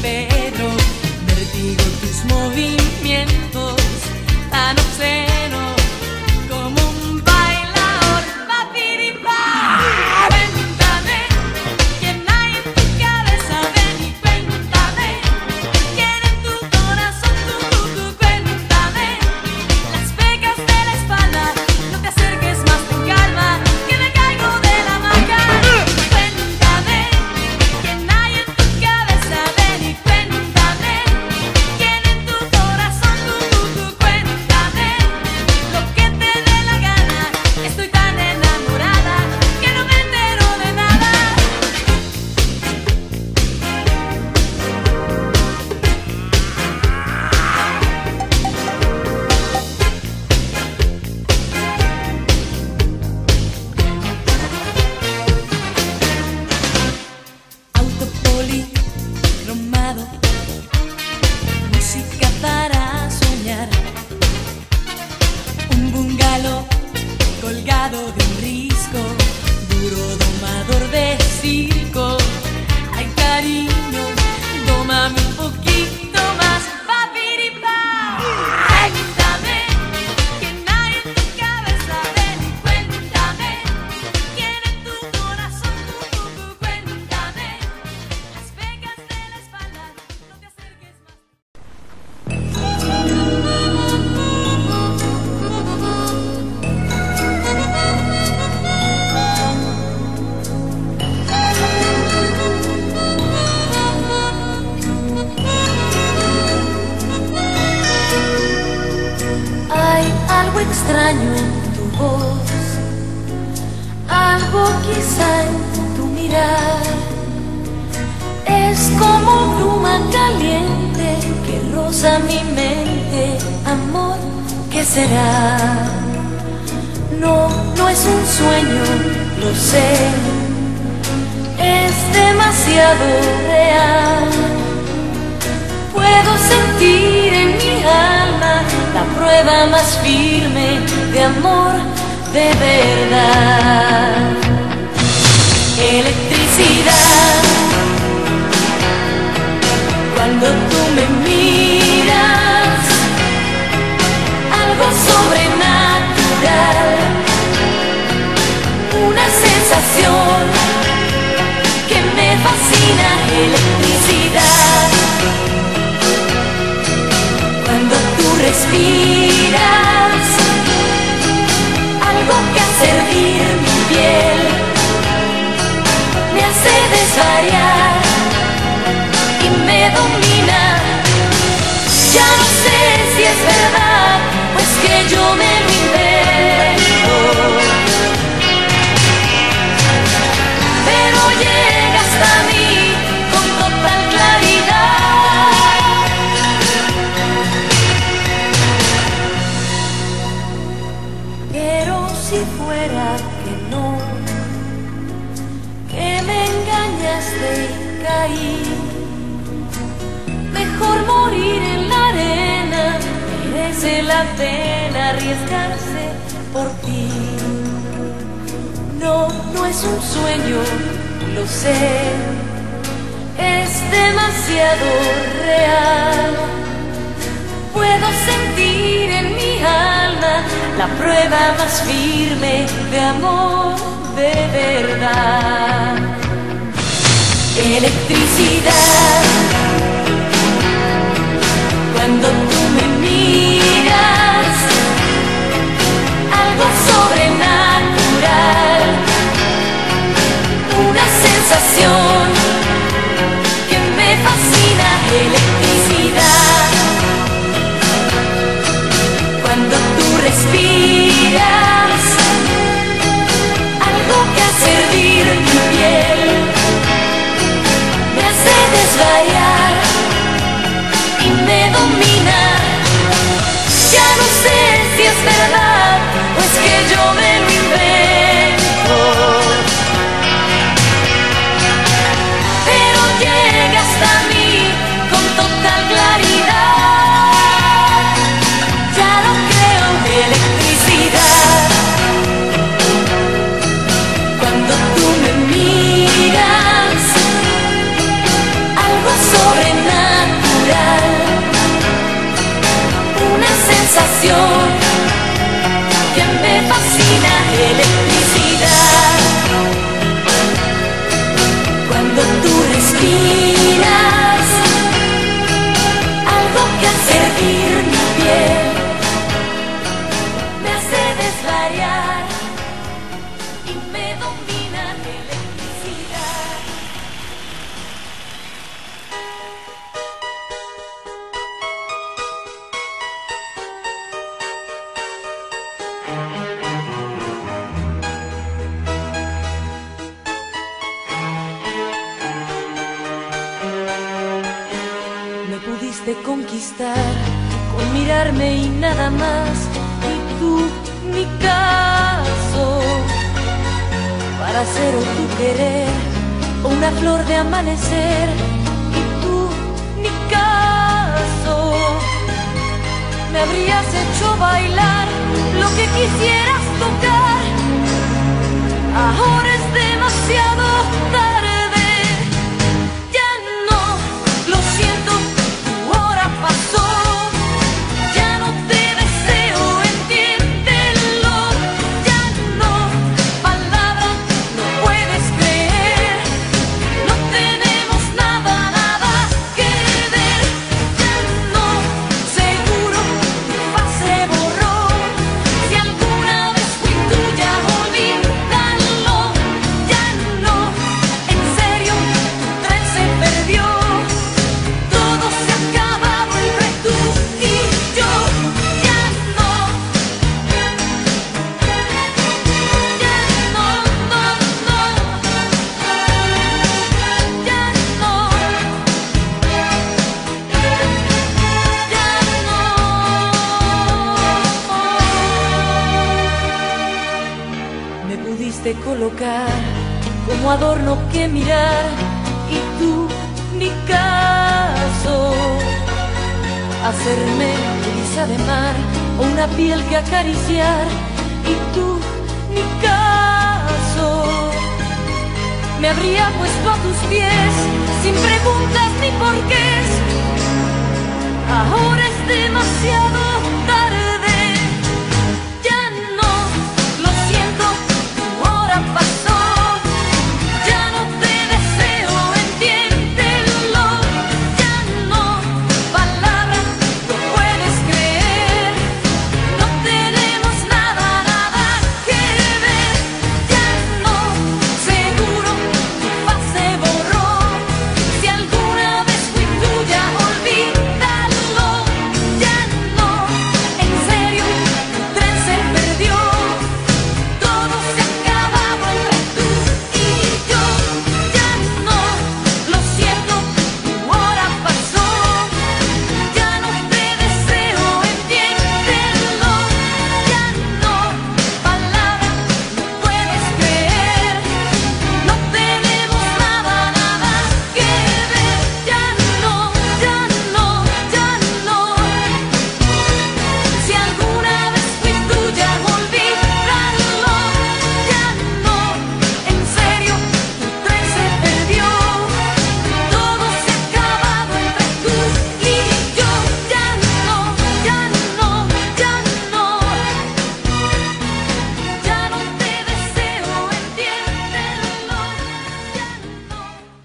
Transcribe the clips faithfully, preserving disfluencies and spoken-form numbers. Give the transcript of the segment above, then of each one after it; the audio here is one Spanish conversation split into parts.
pero vertigo tus movimientos tan obscenos como un bailador. Papiripa, cuéntame quién hay en tu cabeza, ven y cuéntame quién en tu corazón, tú, tú, tú, cuéntame las pecas de la espalda, no te acerques más, ten calma, que me caigo de la hamaca. Cuéntame quién hay en tu cabeza, ven y cuéntame quién en tu corazón, tú, tú, tú, cuéntame lo que te dé la gana. Estoy tan enamorada que no me entero de nada. Auto policromado, música para soñar, un bungalow colgado de un risco, duro domador de circo. Ay, cariño, tómame un poquito más. Papiripa, cuéntame quién hay en tu cabeza, ven y cuéntame quién en tu corazón, tú, tú, tú, cuéntame las pecas de la espalda, no te acerques más. Hay algo extraño en tu voz, algo quizá en tu mirar. Es como bruma caliente que roza mi mente. Amor, ¿qué será? No, no es un sueño, lo sé, es demasiado real. Puedo sentir en mi alma la prueba más firme de amor de verdad. Electricidad, cuando tú me miras, algo sobrenatural, una sensación que me fascina. Electricidad, cuando tú respiras, algo que hace hervir mi piel, me hace desvariar y me domina. Ya no sé si es verdad o es que yo me lo invento, pero llega hasta mí con total claridad. Pero si fuera que no, que me engañaste y caí, mejor morir en la arena, merece la pena arriesgarse por ti. No, no es un sueño, lo sé, es demasiado real. Puedo sentir en mi alma la prueba más firme de amor de verdad. Electricidad, cuando tú me miras, algo sobrenatural, una sensación que me fascina. Electricidad, cuando tú respiras, algo que hace hervir mi piel, me pudiste conquistar con mirarme y nada más, y tú ni caso, para ser o tu querer o una flor de amanecer, y tú ni caso. Me habrías hecho bailar lo que quisieras tocar, ahora es demasiado tarde. Ya no, lo siento, tu hora pasó. Ya no te deseo, entiéndelo. Ya no, palabras no puedes creer. No tenemos nada, nada que ver. Ya no, seguro tu faz se borró. Si alguna vez fui tuya, olvídalo. Ya no, en serio, tu tren se perdió. Todo se ha acabado entre tú y yo. Ya no, ya no, no, no. Ya no, ya no. Me pudiste colocar como adorno que mirar, y tú ni caso. Hacerme brisa de mar o una piel que acariciar, y tú ni caso. Me habría puesto a tus pies sin preguntas ni porqués. Ahora es demasiado tarde. Ya no, lo siento, tu hora pasó. Ya no te deseo, entiéndelo. Ya no, palabras no puedes creer. No tenemos nada, nada que ver. Ya no, seguro tu faz se borró. Si alguna vez fui tuya, olvídalo. Ya no, en serio, tu tren se perdió. Todo se ha acabado entre tú y yo. Ya no, lo siento, tu hora pasó. Ya no te deseo, entiéndelo. Ya no, palabras no puedes creer. No tenemos nada, nada que ver. Ya no, ya no, ya no. Si alguna vez fui tuya, olvídalo. Ya no, en serio, tu tren se perdió. Todo se ha acabado entre tú y yo. Ya no, ya no, ya no. Ya no te deseo, entiéndelo. Ya no.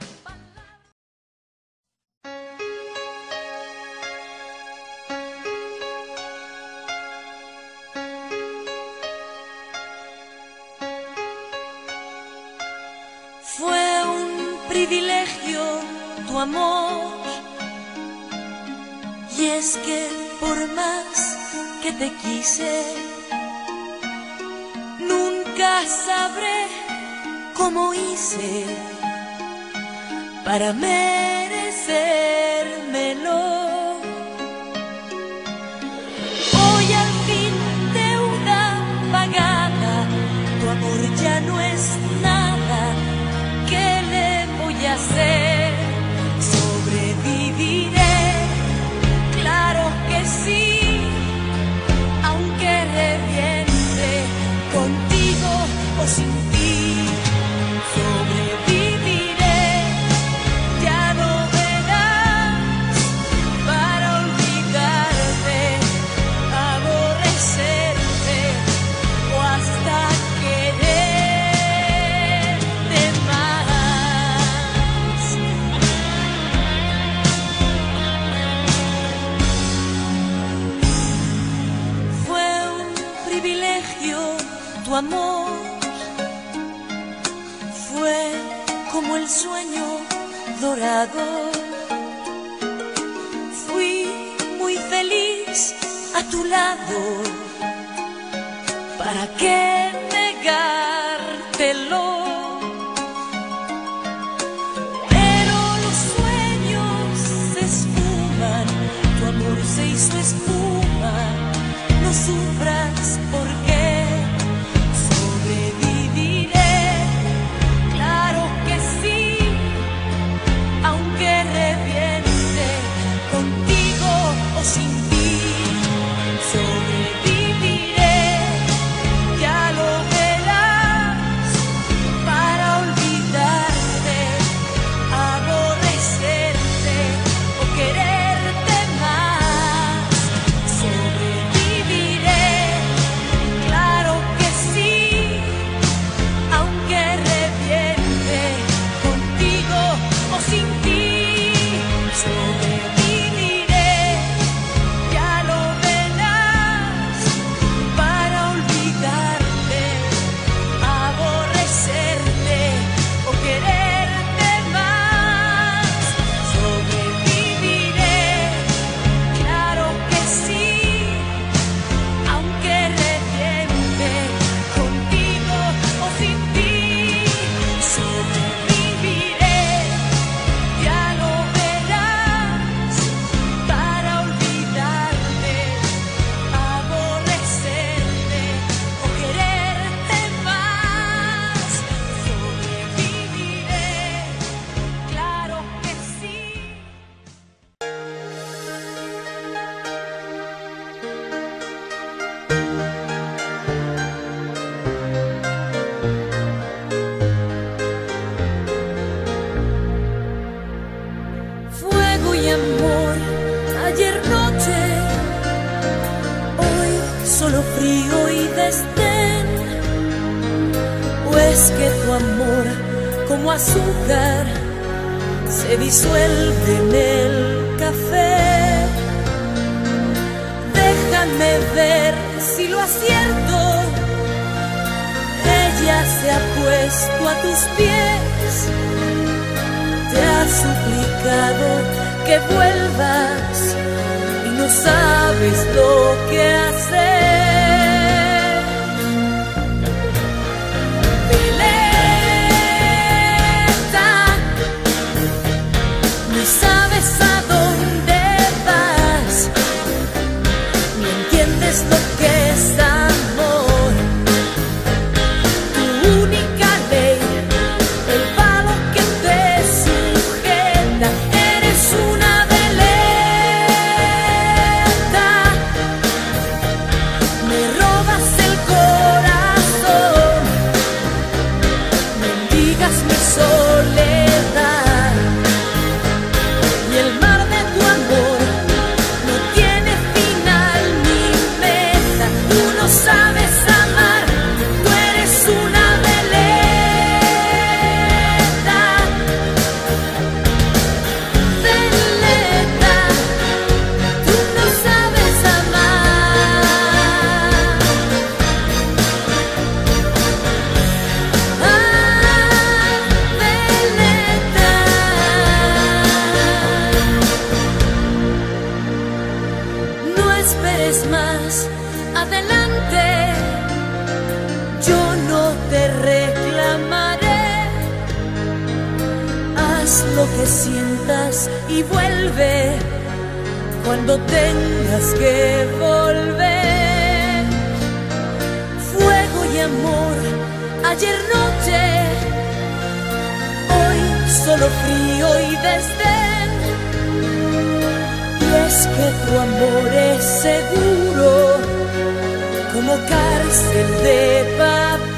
Fue un privilegio tu amor, y es que por más que te quise, nunca sabré cómo hice para merecérmelo. Hoy al fin de una pagada, tu amor ya no es nada. ¿Qué le voy a hacer? Sobreviviré, claro que sí, aunque reviente, contigo o sin ti. Sobreviviré, ya no verás, para olvidarte, aborrecerte o hasta quererte más. Fue un privilegio tu amor, fue como el sueño dorado. Fui muy feliz a tu lado, ¿para qué negártelo? Pero los sueños se esfuman amor, ayer noche, hoy solo frío y desdén. ¿O es que tu amor, como azúcar, se disuelve en el café? Déjame ver si lo acierto. Ella se ha puesto a tus pies, te ha suplicado que vuelvas y no sabes lo que hacer. Violeta, ni sabes a dónde vas, ni entiendes lo que es amor. Tu única ley, el palo que te sujeta, eres una veleta. Me robas el corazón, mendigas mi soledad, y el mar de tu amor no tiene final ni meta. Tú no sabes amar, tú eres una veleta. Veleta, tú no sabes amar. Ah, veleta. No esperes más, adelante, yo no te reclamaré. Haz lo que sientas y vuelve cuando tengas que volver. Fuego y amor, ayer noche, hoy solo frío y desdén. Y es que tu amor es seguro como cárcel de papel.